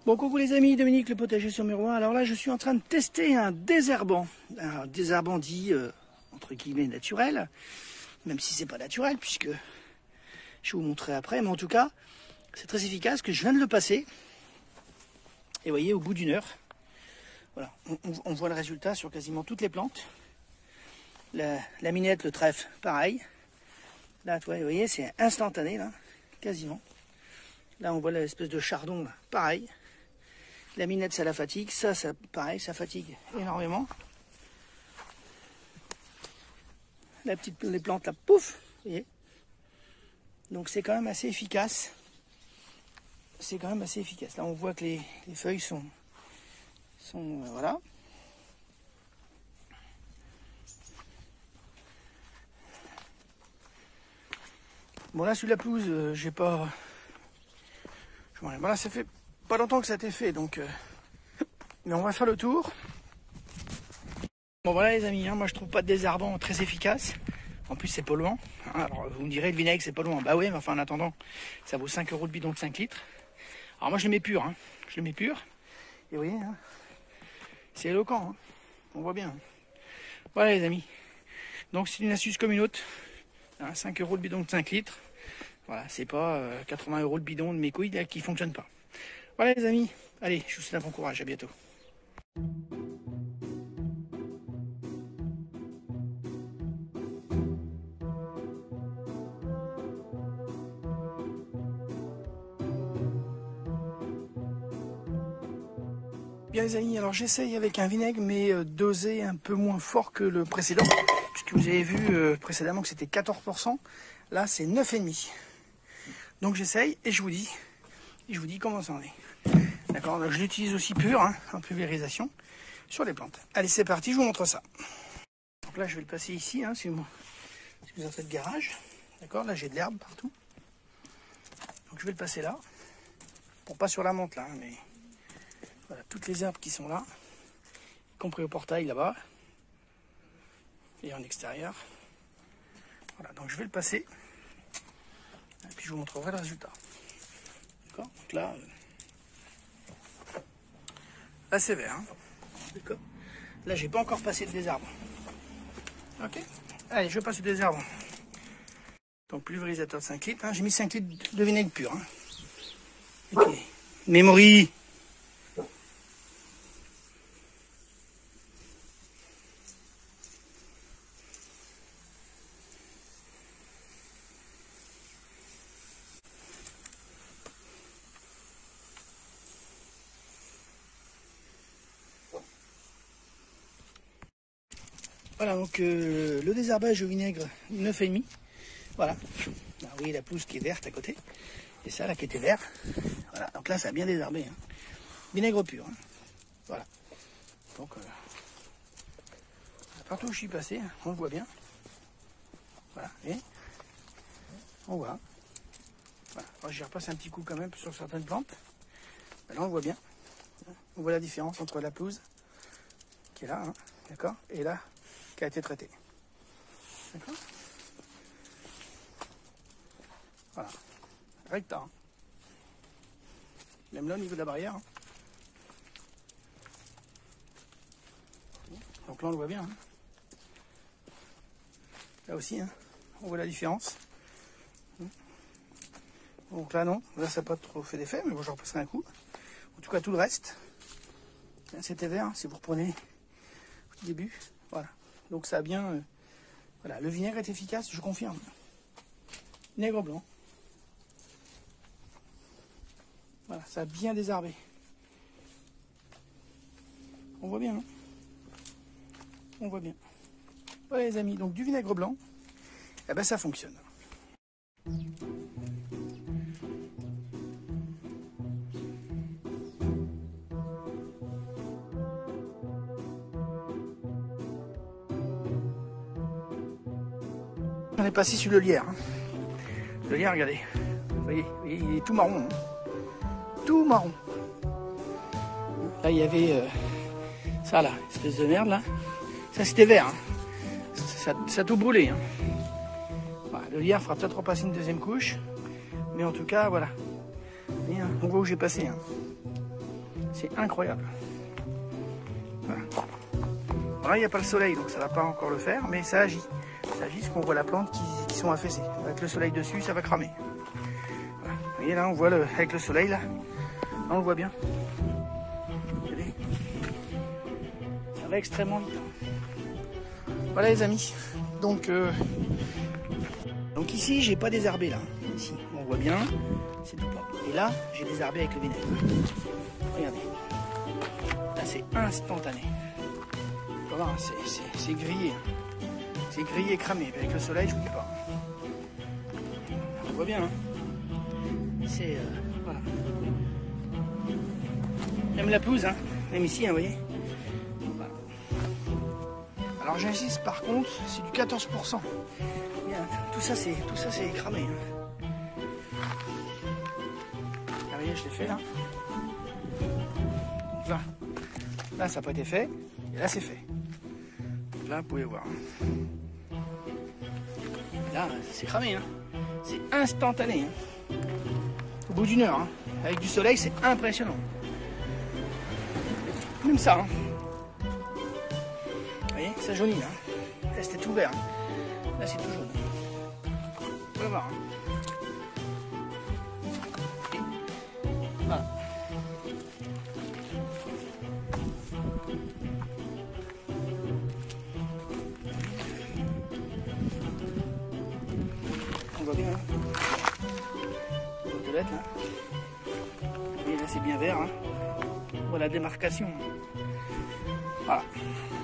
Bon, coucou les amis, Dominique le potager sur Miroir. Alors là, je suis en train de tester un désherbant. Un désherbant dit, entre guillemets, naturel. Même si c'est pas naturel, puisque je vais vous montrer après. Mais en tout cas, c'est très efficace, que je viens de le passer. Et vous voyez, au bout d'une heure, voilà, on voit le résultat sur quasiment toutes les plantes. La minette, le trèfle, pareil. Là, vous voyez, c'est instantané, là, quasiment. Là, on voit l'espèce de chardon, là, pareil. La minette, ça la fatigue. Ça, pareil, ça fatigue énormément. Les plantes, là, pouf, vous voyez. Donc, c'est quand même assez efficace. C'est quand même assez efficace. Là, on voit que les feuilles sont voilà. Bon, là, sur la pelouse, j'ai pas... Voilà, ça fait pas longtemps que ça a été fait, donc... Mais on va faire le tour. Bon, voilà, les amis, hein, moi, je trouve pas de désherbant très efficace. En plus, c'est polluant. Alors, vous me direz, le vinaigre, c'est polluant. Bah oui, mais enfin, en attendant, ça vaut 5 € le bidon de 5 litres. Alors, moi, je le mets pur. Hein. Je le mets pur. Et vous voyez, hein, c'est éloquent. Hein. On voit bien. Voilà, les amis. Donc, c'est une astuce comme une autre. Hein, 5 € le bidon de 5 litres. Voilà, c'est pas 80 € le bidon de mes couilles là, qui ne fonctionne pas. Voilà, les amis. Allez, je vous souhaite un bon courage. À bientôt. Bien les amis, alors j'essaye avec un vinaigre mais dosé un peu moins fort que le précédent, puisque vous avez vu précédemment que c'était 14%, là c'est 9,5. Donc j'essaye et je vous dis comment ça en est. D'accord, je l'utilise aussi pur, hein, en pulvérisation, sur les plantes. Allez c'est parti, je vous montre ça. Donc là je vais le passer ici, hein, si vous entrez de garage. D'accord, là j'ai de l'herbe partout. Donc je vais le passer là. Bon, pas sur la menthe là, hein, mais... Voilà, toutes les herbes qui sont là, y compris au portail là-bas, et en extérieur. Voilà, donc je vais le passer, et puis je vous montrerai le résultat. D'accord. Donc là, c'est vert. Hein. D'accord. Là, j'ai pas encore passé le désherbant. Ok. Allez, je passe le désherbant. Donc pulvérisateur de 5 litres. Hein. J'ai mis 5 litres de vinaigre pur. Hein. Ok. Memory. Voilà, donc le désherbage au vinaigre 9,5. Voilà. Là, vous voyez la pelouse qui est verte à côté. Et ça, là, qui était vert. Voilà, donc là, ça a bien désherbé. Hein. Vinaigre pur. Hein. Voilà. Donc, partout où je suis passé, on le voit bien. Voilà, et on voit. Voilà. Alors, j'y repasse un petit coup quand même sur certaines plantes. Là, on voit bien. On voit la différence entre la pelouse, qui est là, hein, d'accord, et là, qui a été traitée. D'accord. Voilà. Recta. Hein. Même là, au niveau de la barrière. Hein. Donc là, on le voit bien. Hein. Là aussi, hein, on voit la différence. Donc là, non. Là, ça n'a pas trop fait d'effet, mais bon, je repasserai un coup. En tout cas, tout le reste, c'était vert. Hein, si vous reprenez au début. Voilà. Donc ça a bien... voilà, le vinaigre est efficace, je confirme. Vinaigre blanc. Voilà, ça a bien désherbé. On voit bien, hein. On voit bien. Voilà les amis, donc du vinaigre blanc, eh ben ça fonctionne. On est passé sur le lierre. Hein. Le lierre, regardez. Vous voyez, il est tout marron. Hein. Tout marron. Là, il y avait ça là, espèce de merde là. Ça, c'était vert. Hein. Ça a tout brûlé. Hein. Voilà, le lierre fera peut-être repasser une deuxième couche. Mais en tout cas, voilà. Et, hein, on voit où j'ai passé. Hein. C'est incroyable. Voilà. Bon, là, il n'y a pas le soleil, donc ça ne va pas encore le faire, mais ça agit. Ça agit parce qu'on voit la plante qui sont affaissées. Avec le soleil dessus, ça va cramer. Voilà. Vous voyez là, on voit avec le soleil, là on le voit bien. Regardez. Ça va extrêmement vite. Voilà les amis. Donc ici, j'ai pas désherbé là. Ici, on voit bien, c'est tout propre. Et là, j'ai désherbé avec le vinaigre. Regardez. Là, c'est instantané. Voilà, c'est grillé. C'est grillé, cramé. Avec le soleil, je vous dis pas. On voit bien. Hein. C'est voilà. Même la pelouse, hein. Même ici, hein, vous voyez. Voilà. Alors j'insiste, par contre, c'est du 14%. Tout ça, c'est cramé. Hein. Ah, vous voyez, je l'ai fait là. Donc là, ça n'a pas été fait. Et là, c'est fait. Donc là, vous pouvez voir. Et là, c'est cramé. Hein. C'est instantané. Hein. Au bout d'une heure. Hein. Avec du soleil, c'est impressionnant. Même ça. Hein. Vous voyez, ça jaunit. Hein. Là, c'était tout vert. Hein. Là, c'est tout jaune. On va voir. Hein. Voilà. On voit bien. Hein. Là. Et là c'est bien vert. Hein. Voilà la démarcation. Voilà.